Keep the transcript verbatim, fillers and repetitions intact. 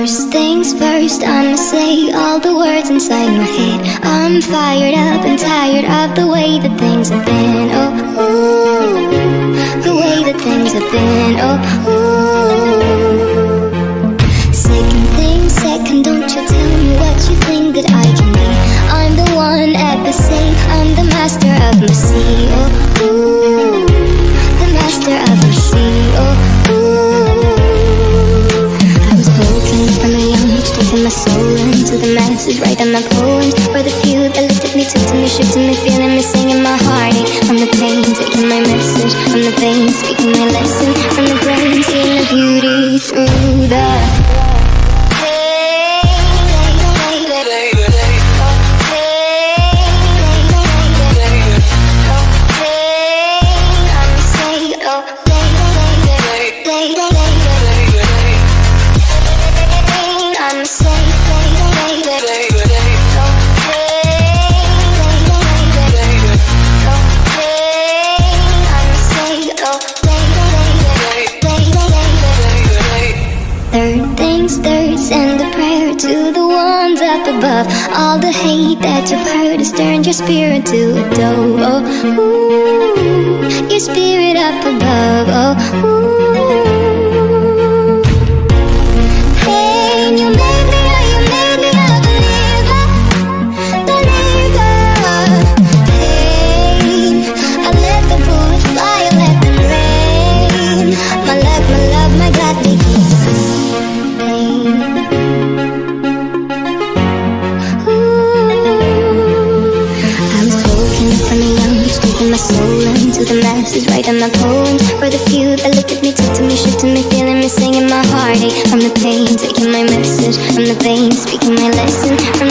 First things first, I'ma say all the words inside my head. I'm fired up and tired of the way that things have been. Oh, ooh, the way that things have been. Oh, ooh. Second thing, second, don't you tell me what you think that I can be. I'm the one at the same, I'm the master of my sea. Oh, ooh, the master of my sea. Oh, ooh. From a young age, taking my soul into the masses, writing my poems for the few that looked at me, took to me, shook to me, feeling me, singing my heartache. From the pain, taking my message, from the veins, speaking my lesson, from the brain, seeing the beauty through the above. All the hate that you've heard has turned your spirit to a dove. Oh, ooh, your spirit up above. Oh, ooh. Pain, you made me, oh, you made me a believer, believer. Pain, I let the bullets fly, I let them rain. My love, my love, my God, they keep pain. My soul into the masses, writing my poems for the few that looked at me, took to me, shook to me, feeling me, singing my heartache. From the pain, taking my message, from the veins, speaking my lesson, from